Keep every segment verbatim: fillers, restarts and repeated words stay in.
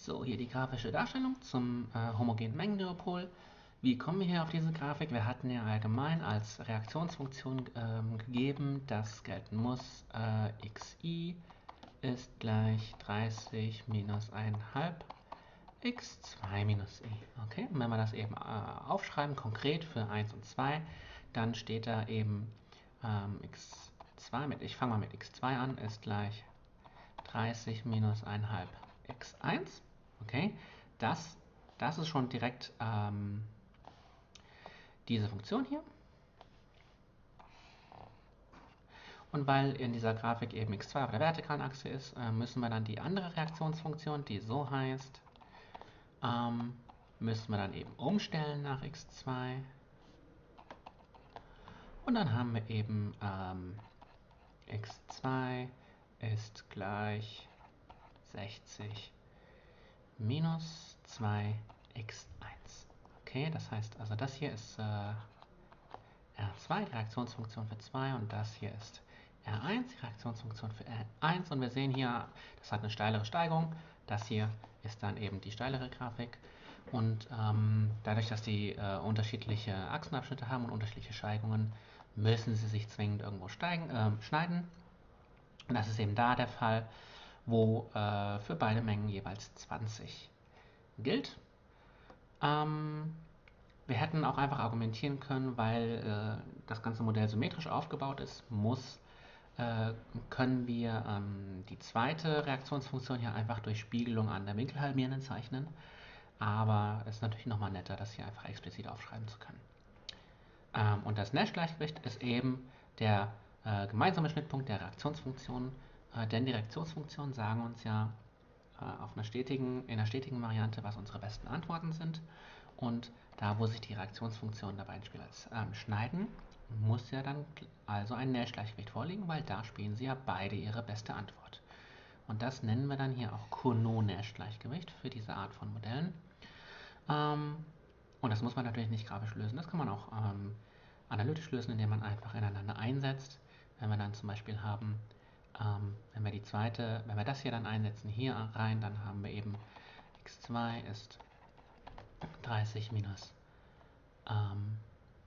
So, hier die grafische Darstellung zum äh, homogenen Mengendiopol. Wie kommen wir hier auf diese Grafik? Wir hatten ja allgemein als Reaktionsfunktion ähm, gegeben, dass gelten muss, äh, xi ist gleich dreißig minus eins Komma fünf x zwei minus i. Okay, und wenn wir das eben äh, aufschreiben, konkret für eins und zwei, dann steht da eben ähm, x zwei, mit, ich fange mal mit x zwei an, ist gleich dreißig minus eins Komma fünf x eins. Okay, das, das ist schon direkt ähm, diese Funktion hier. Und weil in dieser Grafik eben x zwei auf der vertikalen Achse ist, äh, müssen wir dann die andere Reaktionsfunktion, die so heißt, ähm, müssen wir dann eben umstellen nach x zwei. Und dann haben wir eben ähm, x zwei ist gleich sechzig minus zwei x eins. Okay, das heißt also, das hier ist äh, R zwei, die Reaktionsfunktion für zwei, und das hier ist R eins, die Reaktionsfunktion für R eins. Und wir sehen hier, das hat eine steilere Steigung. Das hier ist dann eben die steilere Grafik. Und ähm, dadurch, dass die äh, unterschiedliche Achsenabschnitte haben und unterschiedliche Steigungen, müssen sie sich zwingend irgendwo steigen, äh, schneiden. Und das ist eben da der Fall, wo äh, für beide Mengen jeweils zwanzig gilt. Ähm, Wir hätten auch einfach argumentieren können, weil äh, das ganze Modell symmetrisch aufgebaut ist, muss, äh, können wir ähm, die zweite Reaktionsfunktion hier einfach durch Spiegelung an der Winkelhalbierenden zeichnen. Aber es ist natürlich nochmal netter, das hier einfach explizit aufschreiben zu können. Ähm, und das Nash-Gleichgewicht ist eben der äh, gemeinsame Schnittpunkt der Reaktionsfunktionen, äh, denn die Reaktionsfunktionen sagen uns ja äh, auf einer stetigen, in einer stetigen Variante, was unsere besten Antworten sind. Und da, wo sich die Reaktionsfunktionen dabei jeweils ähm, schneiden, muss ja dann also ein Nash-Gleichgewicht vorliegen, weil da spielen sie ja beide ihre beste Antwort. Und das nennen wir dann hier auch Cournot-Nash-Gleichgewicht für diese Art von Modellen. Ähm, und das muss man natürlich nicht grafisch lösen, das kann man auch ähm, analytisch lösen, indem man einfach ineinander einsetzt. Wenn wir dann zum Beispiel haben, ähm, wenn wir die zweite, wenn wir das hier dann einsetzen, hier rein, dann haben wir eben x zwei ist dreißig minus ähm,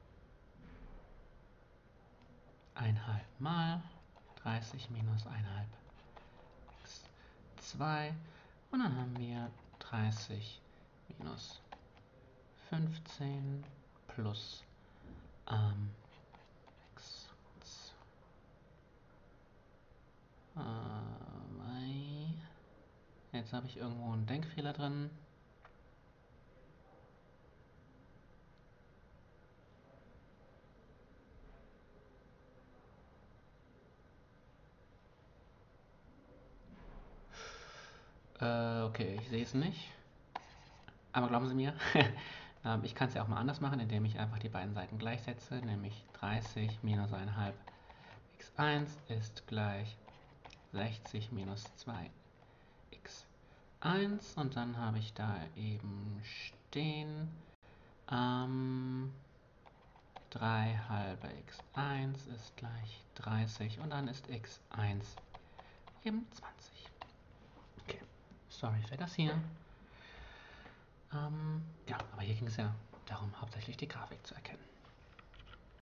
eins Komma fünf mal dreißig minus eins Komma fünf x zwei, und dann haben wir dreißig minus fünfzehn plus ähm, x zwei. Jetzt habe ich irgendwo einen Denkfehler drin. Äh, okay, ich sehe es nicht. Aber glauben Sie mir, ähm, ich kann es ja auch mal anders machen, indem ich einfach die beiden Seiten gleichsetze, nämlich dreißig minus eins Komma fünf x eins ist gleich sechzig minus zwei x eins, und dann habe ich da eben stehen ähm, drei halbe x eins ist gleich dreißig, und dann ist x eins eben zwanzig. Okay, sorry für das hier. Ähm, ja, aber hier ging es ja darum, hauptsächlich die Grafik zu erkennen.